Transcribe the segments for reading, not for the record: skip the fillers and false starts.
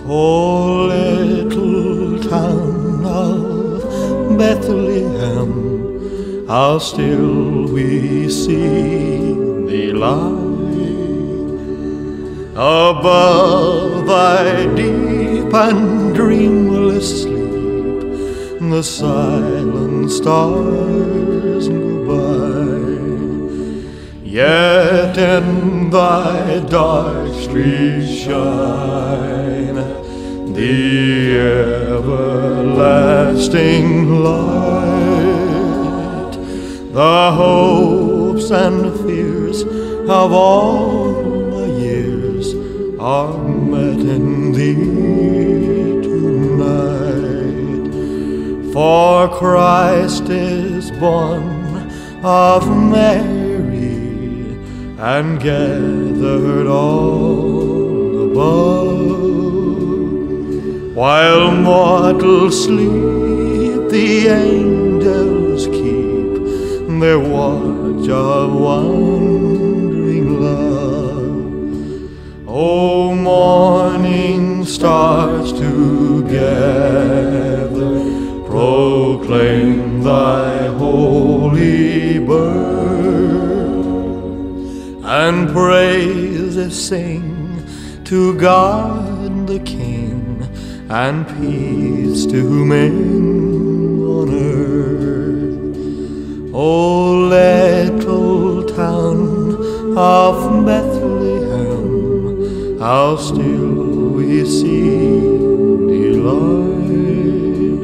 Oh, little town of Bethlehem, how still we see thee lie above thy deep and dreamless sleep. The silent stars go by, yet in thy dark streets shine the everlasting light. The hopes and fears of all the years are met in thee tonight. For Christ is born of Mary and gathered all above. While mortals sleep, the angels keep their watch of wondering love. O morning stars together proclaim thy holy birth, and praises sing to God the King, and peace to men on earth. O little town of Bethlehem, how still we see thee lie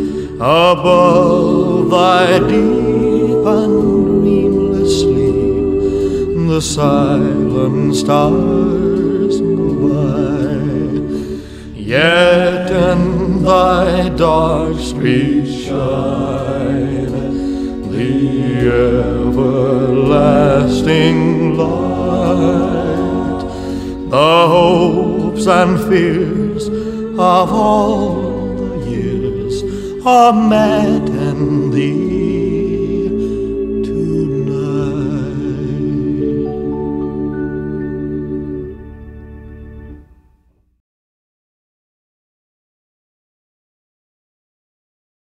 above thy deep and dreamless sleep. The silent stars go by, yet in thy dark streets shine the everlasting light. The hopes and fears of all the years are met in thee